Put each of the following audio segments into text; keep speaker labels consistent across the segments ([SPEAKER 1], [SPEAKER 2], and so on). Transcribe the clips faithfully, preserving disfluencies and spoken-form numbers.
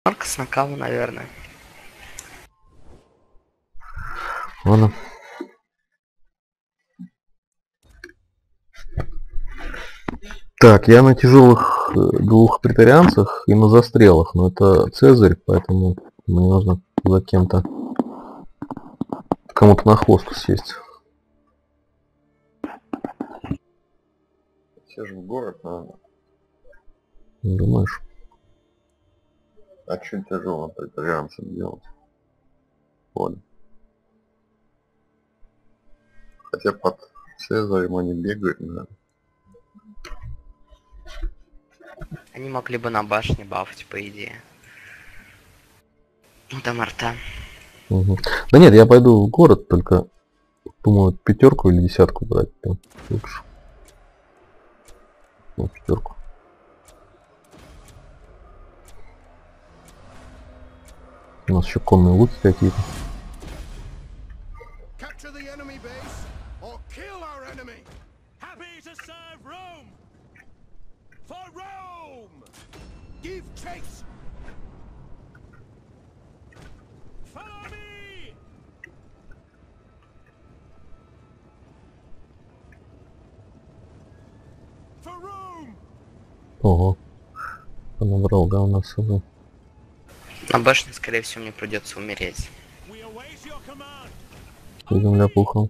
[SPEAKER 1] Маркс на каву, наверное.
[SPEAKER 2] Ладно. Так, я на тяжелых двух претарианцах и на застрелах, но это Цезарь, поэтому мне нужно за кем-то, кому-то на хвост сесть.
[SPEAKER 3] Все же в город надо.
[SPEAKER 2] Думаешь?
[SPEAKER 3] А что тяжело претарианцам делать? Вот. Хотя под Цезарем они бегают, наверное.
[SPEAKER 1] Они могли бы на башне бафать, по идее. Ну там арта.
[SPEAKER 2] Угу. Да нет, я пойду в город, только думаю пятерку или десятку брать там лучше. Ну, пятерку. У нас еще конные луки какие-то. Ого. Набрал, да, у нас уже.
[SPEAKER 1] На башне, скорее всего, мне придется умереть.
[SPEAKER 2] Земля пухом.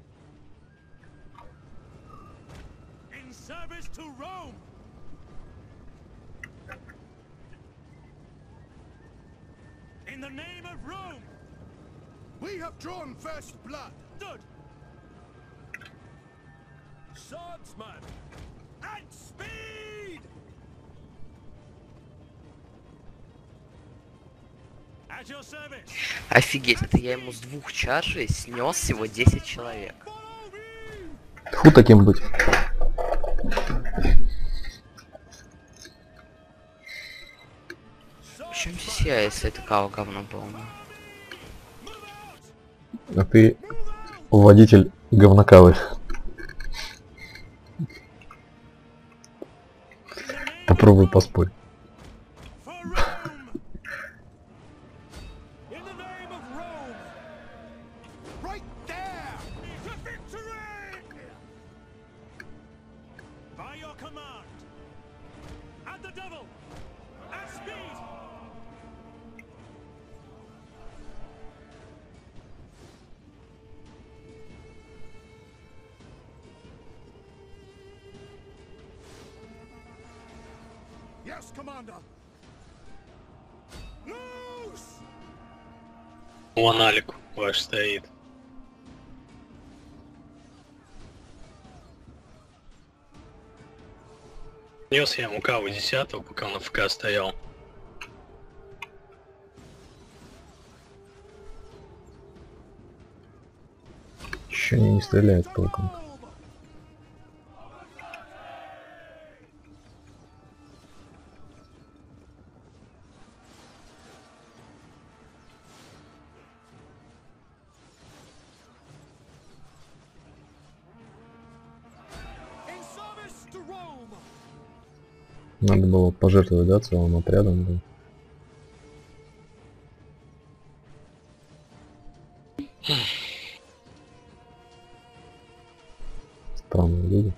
[SPEAKER 4] We have drawn first blood. Stood. Swordsman and speed. At your service.
[SPEAKER 1] Офигеть, это я ему с двух чаржей снес всего десять человек.
[SPEAKER 2] Фу, таким быть.
[SPEAKER 1] Причем здесь я, если это кава говно полное?
[SPEAKER 2] А ты водитель говнокавы. Попробуй поспорь.
[SPEAKER 4] Yes, Commander. Loose!
[SPEAKER 5] Вон Алик ваш стоит. Нес я ему каву десятого, пока он на ФК стоял.
[SPEAKER 2] Еще они не стреляют толком. Надо было пожертвовать, да, целым отрядом. Да. Странные люди.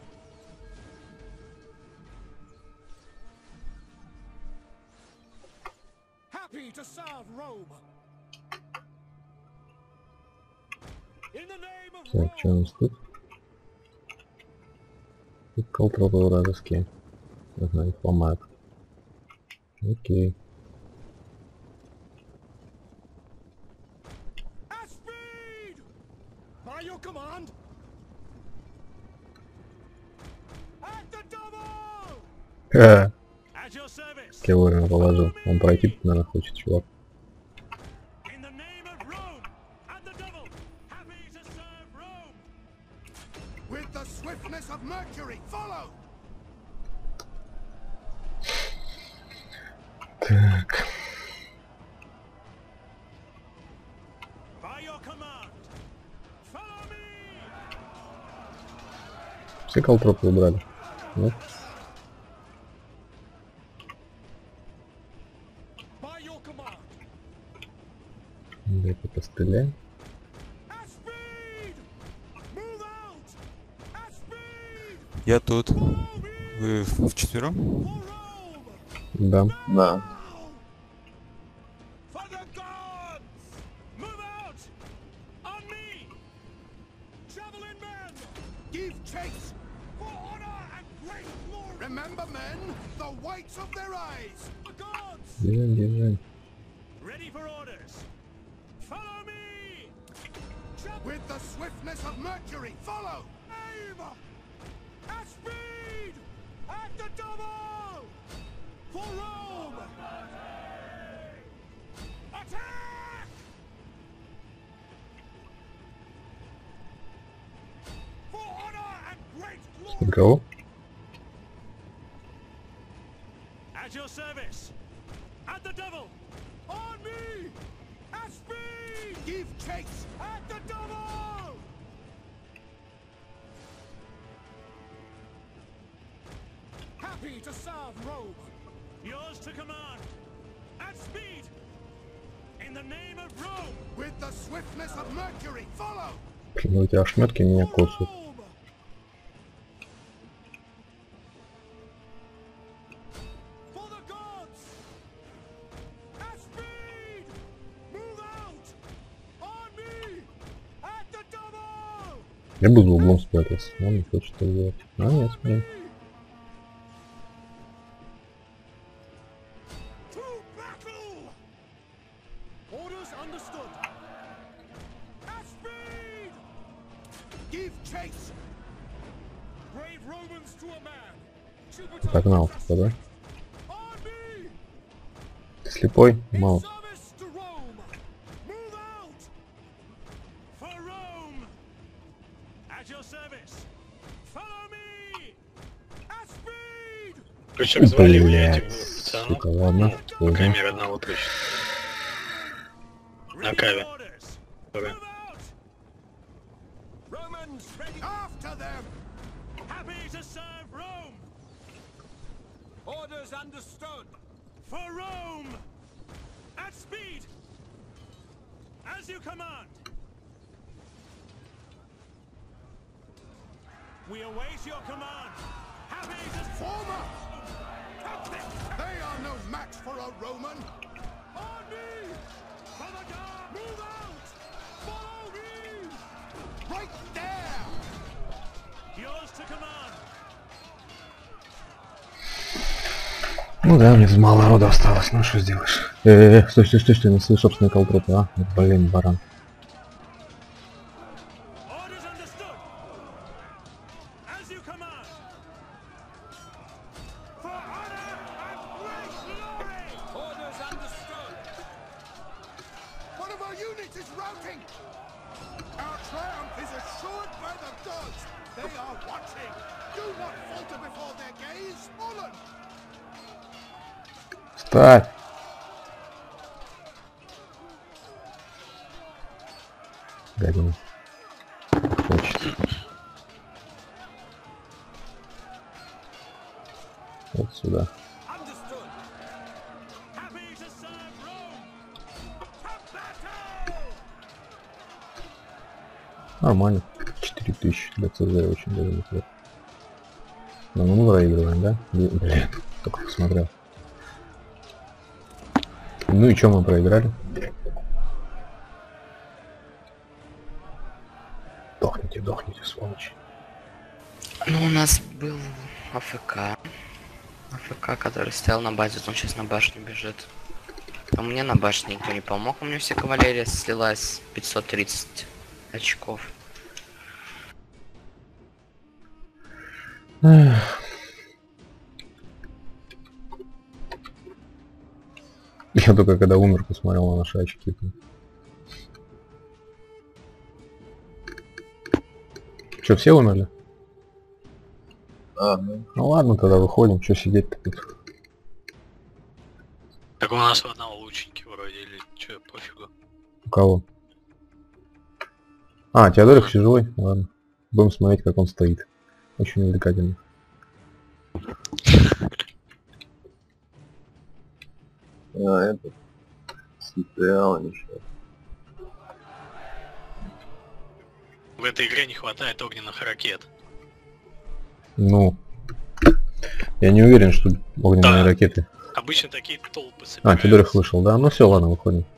[SPEAKER 2] Так, что у нас тут? Тут колтропы вражеские. Ага, их ломают. Окей. Ха! Я вовремя положил. Он пройти, наверное, хочет, чувак. Так. Все колтропы убрали. Нет? Дай-ка постреляем.
[SPEAKER 4] At speed! Move out! At speed!
[SPEAKER 6] Я тут. Вы в вчетвером?
[SPEAKER 4] For Rome!
[SPEAKER 2] Да.
[SPEAKER 3] Да.
[SPEAKER 4] For the gods! Move out! On me! Javelin men! Give chase! For honor and great glory! Remember, men, the whites of their eyes! The gods!
[SPEAKER 2] Бежим, бежим.
[SPEAKER 4] Ready for orders! Follow me! With the swiftness of Mercury, follow! Aim! At speed! At the double! For Rome! Attack! For honor and great glory!
[SPEAKER 2] Кого?
[SPEAKER 4] At your service! At the devil! On me! At speed! Give chase! At the double! Happy to serve Rome! Yours to command! At speed! In the name of Rome! With the swiftness of Mercury, follow!
[SPEAKER 2] Ну, эти ошметки меня косят.
[SPEAKER 4] Rome! For the gods! At speed! Move out! On me! At the double!
[SPEAKER 2] Я бы за углом спрятался, но он не хочет это делать. А, нет, смотри.
[SPEAKER 4] To battle! Orders understood! At speed! Give chase! Brave Romans to a man! Jupiter
[SPEAKER 2] Погнал,
[SPEAKER 4] trusted.
[SPEAKER 2] да?
[SPEAKER 4] On me!
[SPEAKER 2] Ты слепой?
[SPEAKER 4] In
[SPEAKER 2] Мало.
[SPEAKER 4] service to Rome! Move out! For Rome! At your service! Follow me! At speed!
[SPEAKER 5] Короче, развалили
[SPEAKER 2] Блять,
[SPEAKER 5] этих пацанов.
[SPEAKER 2] сука, ладно.
[SPEAKER 5] Ну, по крайней
[SPEAKER 2] Ладно.
[SPEAKER 5] мере, одного точно. На
[SPEAKER 4] Ready
[SPEAKER 5] каве.
[SPEAKER 4] for orders!
[SPEAKER 5] Каве.
[SPEAKER 4] Move out! Romans ready! After them! Happy to serve Rome! Orders understood! For Rome! At speed! As you command! We await your command! Happy to... Former! Captain! They are no match for a Roman! On me! For the guard! Move out! Follow me! Right there! Yours to command!
[SPEAKER 2] Ну да, мне мало народа осталось, ну что сделаешь? Э-э-э, стой, стой, стой, стой, на свои собственные колтрупы, а? Блин, баран.
[SPEAKER 4] Orders understood! As you command! For honor and great glory! Orders understood! One of our units is routing! Our triumph is assured by the gods! They are watching! Do not falter before their gaze! Fallen!
[SPEAKER 2] Ставь! Гадина. Хочет. Вот сюда.
[SPEAKER 4] Understood! Happy to serve Rome! To battle!
[SPEAKER 2] Нормально. четыре тысячи для Цезаря очень даже неплохо. Но мы проигрываем, да? Блин, только посмотрел. Ну и чё мы проиграли? Дохните, дохните, сволочи.
[SPEAKER 1] Ну, у нас был АФК. АФК, который стоял на базе, он сейчас на башню бежит. А мне на башне никто не помог, у меня вся кавалерия слилась пятьсот тридцать очков.
[SPEAKER 2] Эх. Я только когда умер, посмотрел на наши очки. Че, все умерли?
[SPEAKER 3] А, ну,
[SPEAKER 2] Ну ладно, тогда выходим, что сидеть-то тут.
[SPEAKER 5] Так у нас в одного лучники вроде, или чё, пофигу.
[SPEAKER 2] У кого? А, Теодорик еще живой? Ладно. Будем смотреть, как он стоит. Очень увлекательно.
[SPEAKER 3] а, этот, с материалами еще.
[SPEAKER 5] В этой игре не хватает огненных ракет.
[SPEAKER 2] Ну, я не уверен, что огненные
[SPEAKER 5] Да.
[SPEAKER 2] ракеты.
[SPEAKER 5] Обычно такие толпы
[SPEAKER 2] А,
[SPEAKER 5] собираются.
[SPEAKER 2] Тюдорих вышел, да? Ну все, ладно, выходим.